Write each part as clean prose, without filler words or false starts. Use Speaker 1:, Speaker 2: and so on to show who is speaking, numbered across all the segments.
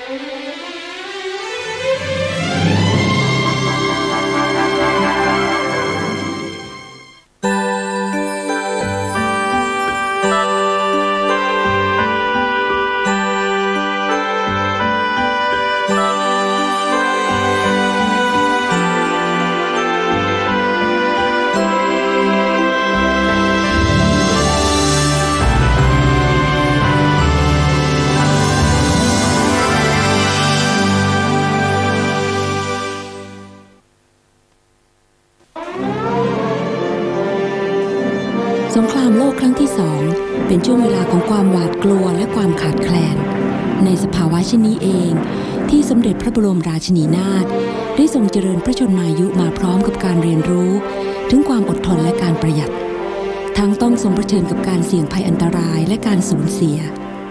Speaker 1: สงครามโลกครั้งที่สองเป็นช่วงเวลาของความหวาดกลัวและความขาดแคลนในสภาวะเช่นนี้เองที่สมเด็จพระบรมราชินีนาถได้ทรงเจริญพระชนมายุมาพร้อมกับการเรียนรู้ถึงความอดทนและการประหยัดทั้งต้องทรงเผชิญกับการเสี่ยงภัยอันตรายและการสูญเสีย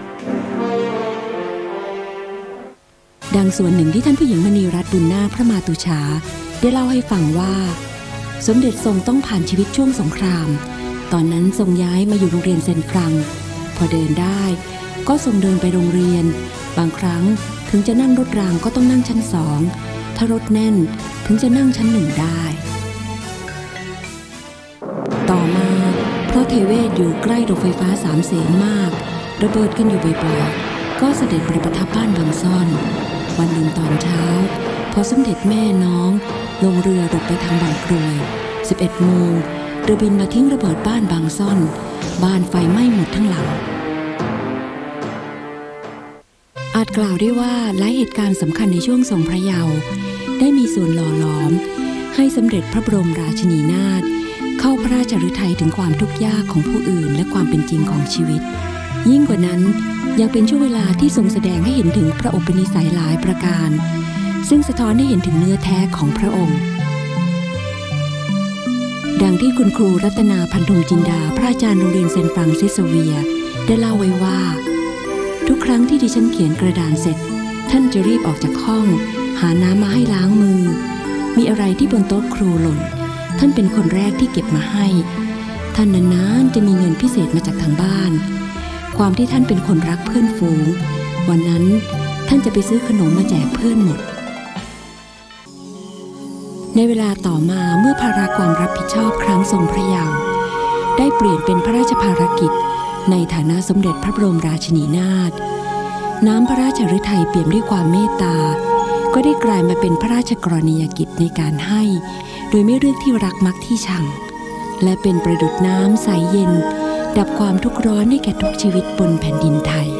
Speaker 1: ดังส่วนหนึ่งที่ท่านผู้หญิงมณีรัตน์บุญนาคพระมาตุฉาได้เล่าให้ฟังว่าสมเด็จทรงต้องผ่านชีวิตช่วงสงครามตอนนั้นทรงย้ายมาอยู่โรงเรียนเซนฟรังพอเดินได้ก็ทรงเดินไปโรงเรียนบางครั้งถึงจะนั่งรถรางก็ต้องนั่งชั้น2ถ้ารถแน่นถึงจะนั่งชั้น1ได้ต่อมาเพราะเทเวศอยู่ใกล้โรงไฟฟ้า3เสนมากระเบิดกันอยู่บ่อยๆก็เสด็จไปประทับบ้านบางซ่อนวันหนึ่งตอนเช้าพอสมเด็จแม่น้องลงเรือหลบไปทางบางกรวย11 โมงเรือบินมาทิ้งระเบิดบ้านบางซ่อนบ้านไฟไหม้หมดทั้งหลังอาจกล่าวได้ว่าหลายเหตุการณ์สำคัญในช่วงทรงพระเยาว์ได้มีส่วนหล่อหลอมให้สมเด็จพระบรมราชินีนาถเข้าพระราชฤทัยถึงความทุกข์ยากของผู้อื่นและความเป็นจริงของชีวิตยิ่งกว่านั้นยังเป็นช่วงเวลาที่ทรงแสดงให้เห็นถึงพระอุปนิสัยหลายประการซึ่งสะท้อนให้เห็นถึงเนื้อแท้ของพระองค์ดังที่คุณครูรัตนาพันธุมจินดาพระอาจารย์โรงเรียนเซนต์ฟรังซิสเวียได้เล่าไว้ว่าทุกครั้งที่ดิฉันเขียนกระดานเสร็จท่านจะรีบออกจากห้องหาน้ำมาให้ล้างมือมีอะไรที่บนโต๊ะครูหล่นท่านเป็นคนแรกที่เก็บมาให้ท่านนานๆจะมีเงินพิเศษมาจากทางบ้านความที่ท่านเป็นคนรักเพื่อนฝูงวันนั้นท่านจะไปซื้อขนมมาแจกเพื่อนหมดในเวลาต่อมาเมื่อภาระความรับผิดชอบครั้งทรงพระเยาว์ได้เปลี่ยนเป็นพระราชภารกิจในฐานะสมเด็จพระบรมราชินีนาถน้ำพระราชฤทัยเปี่ยมด้วยความเมตตาก็ได้กลายมาเป็นพระราชกรณียกิจในการให้โดยไม่เลือกที่รักมักที่ชังและเป็นประดุจน้ำใสเย็นดับความทุกข์ร้อนให้แก่ทุกชีวิตบนแผ่นดินไทย